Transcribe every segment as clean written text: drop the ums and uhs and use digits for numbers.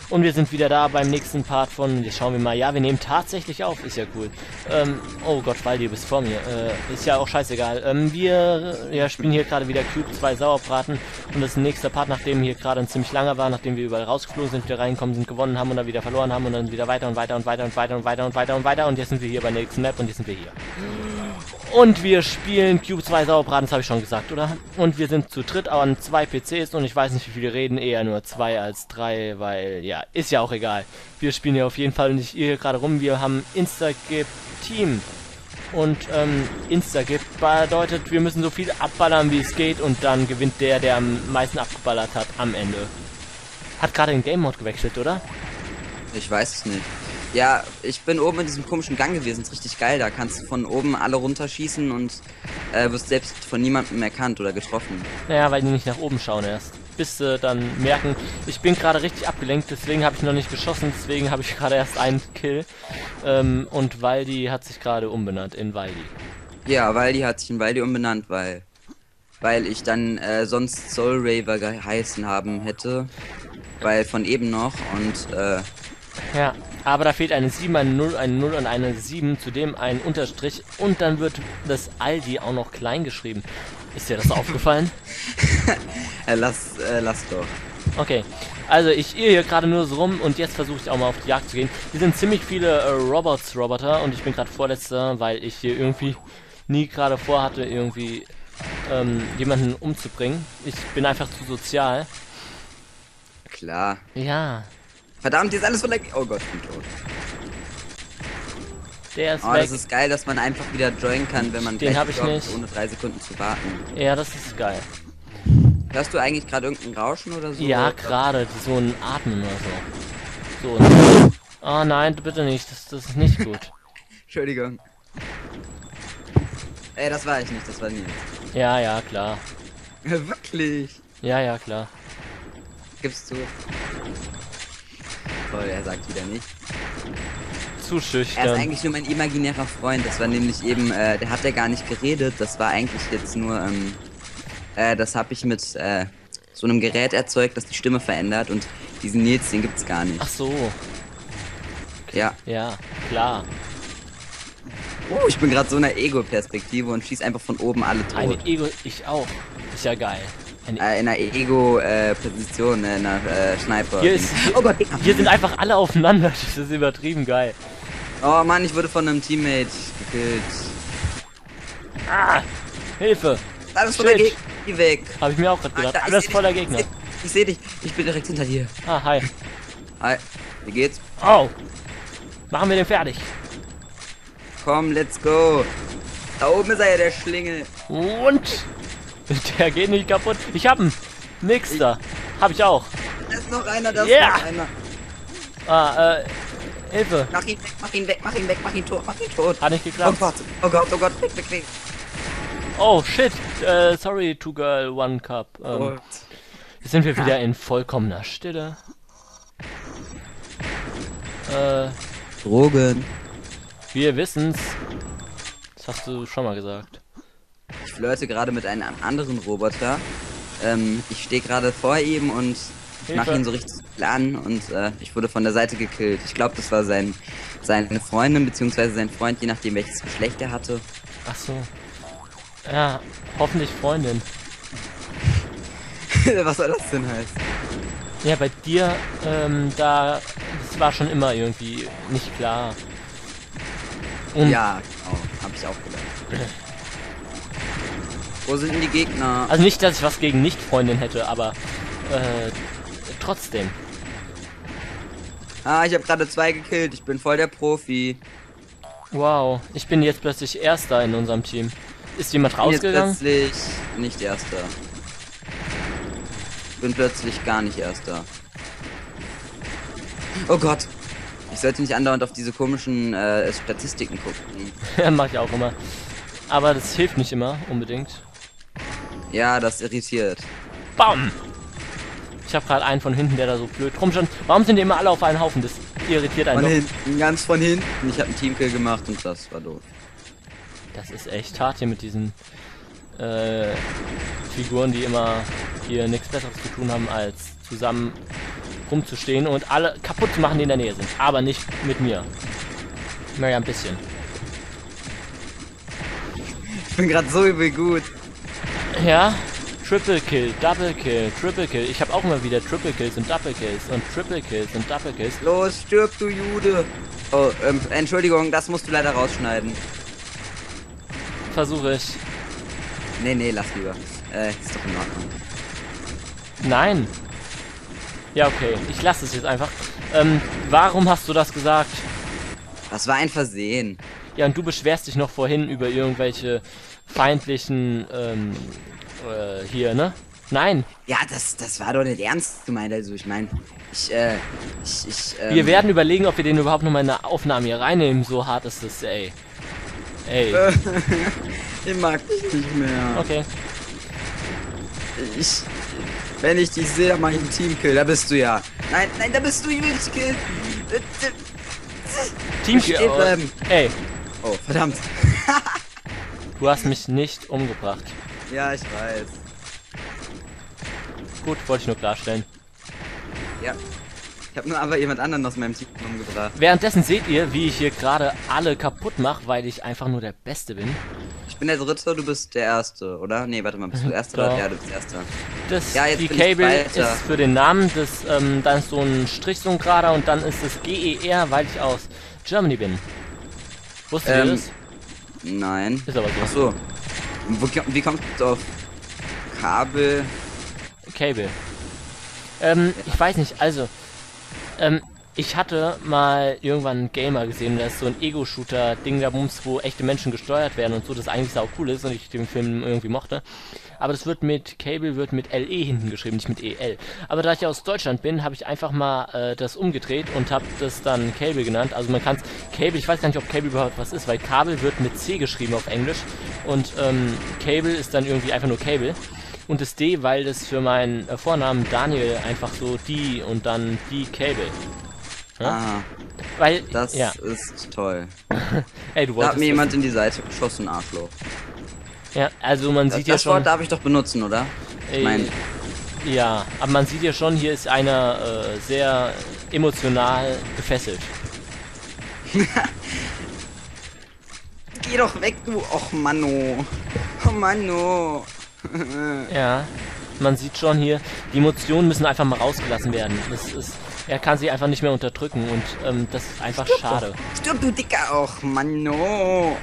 Und wir sind wieder da beim nächsten Part von, jetzt schauen wir mal, ja, wir nehmen tatsächlich auf, ist ja cool. Oh Gott, weil du bist vor mir, ist ja auch scheißegal. Wir spielen hier gerade wieder Cube 2 Sauerbraten und das ist ein nächster Part, nachdem hier gerade ein ziemlich langer war, nachdem wir überall rausgeflogen sind, wieder reingekommen sind, gewonnen haben und dann wieder verloren haben und dann wieder weiter und weiter und weiter und weiter und weiter und weiter und weiter und jetzt sind wir hier bei der nächsten Map und jetzt sind wir hier. Und wir spielen Cube 2 Sauerbraten, das habe ich schon gesagt, oder? Und wir sind zu dritt an 2 PCs und ich weiß nicht, wie viele reden, eher nur 2 als 3, weil, ja, ist ja auch egal. Wir spielen ja auf jeden Fall nicht hier gerade rum, wir haben Instagip Team. Und, Instagip bedeutet, wir müssen so viel abballern, wie es geht und dann gewinnt der, der am meisten abgeballert hat, am Ende. Hat gerade den Game Mode gewechselt, oder? Ich weiß es nicht. Ja, ich bin oben in diesem komischen Gang gewesen, ist richtig geil. Da kannst du von oben alle runterschießen und wirst selbst von niemandem erkannt oder getroffen. Naja, weil die nicht nach oben schauen erst. Bis sie dann merken, ich bin gerade richtig abgelenkt, deswegen habe ich noch nicht geschossen, deswegen habe ich gerade erst einen Kill. Und Waldi hat sich gerade umbenannt in Waldi. Ja, Waldi hat sich in Waldi umbenannt, weil ich dann sonst Soul Raver geheißen haben hätte. Weil von eben noch und ja, aber da fehlt eine 7, eine 0, eine 0 und eine 7, zudem ein Unterstrich und dann wird das Aldi auch noch klein geschrieben. Ist dir das aufgefallen? lass doch. Okay, also ich irre hier gerade nur so rum und jetzt versuche ich auch mal auf die Jagd zu gehen. Hier sind ziemlich viele Roboter und ich bin gerade Vorletzter, weil ich hier irgendwie nie gerade vorhatte, irgendwie jemanden umzubringen. Ich bin einfach zu sozial. Klar. Ja. Verdammt, hier ist alles voller... Oh Gott, ich bin tot. Der ist weg. weg. Das ist geil, dass man einfach wieder joinen kann, wenn man den habe ich nicht, ohne 3 Sekunden zu warten. Ja, das ist geil. Hörst du eigentlich gerade irgendein Rauschen oder so? Ja, gerade so ein Atmen oder so. So. Oh nein, bitte nicht. Das ist nicht gut. Entschuldigung. Ey, das war ich nicht, das war Nils. Ja, ja, klar. Wirklich? Ja, ja, klar. Gibst du? Toll, er sagt wieder nicht. Zu schüchtern. Er ist eigentlich nur mein imaginärer Freund. Das war nämlich eben, der hat ja gar nicht geredet. Das war eigentlich jetzt nur, das habe ich mit so einem Gerät erzeugt, das die Stimme verändert. Und diesen Nils, den gibt's gar nicht. Ach so. Okay. Ja. Ja, klar. Ich bin gerade so in einer Ego-Perspektive und schieß einfach von oben alle tot. Eine Ego, ich auch. Ist ja geil. In einer Ego-Position, in einer Sniper. Oh Gott, hier sind einfach alle aufeinander. Das ist übertrieben geil. Oh Mann, ich wurde von einem Teammate gekillt. Ah, Hilfe. Alles voller Gegner. Geh weg. Hab ich mir auch gerade gedacht. Alles voller Gegner. Ich seh dich. Ich bin direkt hinter dir. Ah, hi. Hi. Wie geht's? Oh. Machen wir den fertig. Komm, let's go. Da oben ist er ja, der Schlingel. Und? Der geht nicht kaputt. Ich hab ihn. Nächster. Hab ich auch. Da ist noch einer, da ist noch einer. Ah, Hilfe. Mach ihn weg, mach ihn weg, mach ihn weg, mach ihn tot, mach ihn tot. Hat nicht geklappt. Oh Gott, oh Gott, oh Gott, weg, weg, weg. Oh shit. Sorry, two girl, one cup. Jetzt sind wir wieder in vollkommener Stille. Drogen. Wir wissen's. Das hast du schon mal gesagt. Ich flirte gerade mit einem anderen Roboter. Ich stehe gerade vor ihm und ich mache ihn so richtig an und ich wurde von der Seite gekillt. Ich glaube, das war seine Freundin bzw. sein Freund, je nachdem welches Geschlecht er hatte. Ach so. Ja, hoffentlich Freundin. Was soll das denn heißen? Ja, bei dir, das war schon immer irgendwie nicht klar. Und ja, genau, hab ich auch gedacht. Wo sind denn die Gegner? Also nicht, dass ich was gegen Nicht-Freundin hätte, aber trotzdem. Ah, ich habe gerade 2 gekillt. Ich bin voll der Profi. Wow, ich bin jetzt plötzlich Erster in unserem Team. Ist jemand rausgegangen? Ich bin jetzt plötzlich nicht Erster. Ich bin plötzlich gar nicht Erster. Oh Gott. Ich sollte nicht andauernd auf diese komischen Statistiken gucken. Ja, mach ich auch immer. Aber das hilft nicht immer, unbedingt. Ja, das irritiert. Bam! Ich habe gerade einen von hinten, der da so blöd rumstand. Warum sind die immer alle auf einen Haufen? Das irritiert einen Von doch. hinten, ganz von hinten. Ich habe einen Teamkill gemacht und das war doof. Das ist echt hart hier mit diesen Figuren, die immer hier nichts Besseres zu tun haben, als zusammen rumzustehen und alle kaputt zu machen, die in der Nähe sind. Aber nicht mit mir. Naja, ein bisschen. Ich bin gerade so übel gut. Ja, Triple Kill, Double Kill, Triple Kill. Ich habe auch immer wieder Triple Kills und Double Kills und Triple Kills und Double Kills. Los, stirb, du Jude. Oh, Entschuldigung, das musst du leider rausschneiden. Versuche ich. Nee, lass lieber. Ist doch in Ordnung. Nein. Ja, okay. Ich lasse es jetzt einfach. Warum hast du das gesagt? Das war ein Versehen. Ja, und du beschwerst dich noch vorhin über irgendwelche feindlichen, hier, ne? Nein. Ja, das war doch nicht ernst gemeint. Also, ich meine, Wir werden überlegen, ob wir den überhaupt noch mal in eine Aufnahme hier reinnehmen. So hart ist es, ey. Ey. Ich mag dich nicht mehr. Okay. Wenn ich dich sehe, dann mach ich einen Teamkill. Da bist du ja. Nein, da bist du. Ich will dich killen. Teamkill. Stehen bleiben. Ey, Oh, verdammt. du hast mich nicht umgebracht. Ja, ich weiß. Gut, wollte ich nur klarstellen. Ja. Ich habe nur aber jemand anderen aus meinem Team umgebracht. Währenddessen seht ihr, wie ich hier gerade alle kaputt mache, weil ich einfach nur der Beste bin. Ich bin der Dritte, du bist der Erste, oder? Nee, warte mal, bist du der Erste Doch. oder? Ja, du bist der Erste. Das, Ja, jetzt die bin ich Cable Zweiter. ist für den Namen, dann ist so ein Strich, so ein gerader und dann ist das GER, weil ich aus Germany bin. Wusstet ihr das? Nein. Ist aber so. Ach so. Wie kommt es auf Kabel? Cable. Ich weiß nicht, also, ich hatte mal irgendwann einen Gamer gesehen, das ist so ein Ego-Shooter-Ding, da Bums, wo echte Menschen gesteuert werden und so, das eigentlich sau cool ist und ich den Film irgendwie mochte. Aber das wird mit Cable, wird mit LE hinten geschrieben, nicht mit EL. Aber da ich aus Deutschland bin, habe ich einfach mal das umgedreht und habe das dann Cable genannt. Also man kann es Cable, ich weiß gar nicht, ob Cable überhaupt was ist, weil Kabel wird mit C geschrieben auf Englisch und Cable ist dann irgendwie einfach nur Cable. Und das D, weil das für meinen Vornamen Daniel einfach so die und dann die Cable. Ja? Ah, Weil, das ja. ist toll. Ey, du Da hat wolltest mir jemand das. in die Seite geschossen, Arschloch. Ja, also man sieht ja Das schon. Wort darf ich doch benutzen, oder? Ich meine, Ja, aber man sieht ja schon, hier ist einer sehr emotional gefesselt. geh doch weg, du. Och, Manno. Oh, Manno. Ja, man sieht schon hier, die Emotionen müssen einfach mal rausgelassen werden. Er kann sie einfach nicht mehr unterdrücken und das ist einfach schade. Stirb, du Dicker. Och, Manno.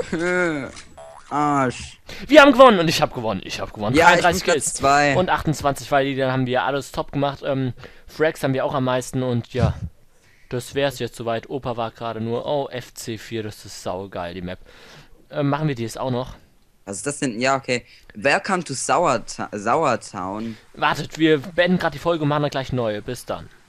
Arsch. Wir haben gewonnen und ich habe gewonnen. Ich habe gewonnen. Ja, ich bin 33 Platz Kills 2. und 28, weil dann haben wir alles top gemacht. Frags haben wir auch am meisten und ja, das wär's jetzt soweit. Opa war gerade nur, oh, FC4, das ist saugeil, die Map. Machen wir die jetzt auch noch? Was ist das denn? Ja, okay. Welcome to Sauertown. Wartet, wir beenden gerade die Folge und machen dann gleich neue. Bis dann.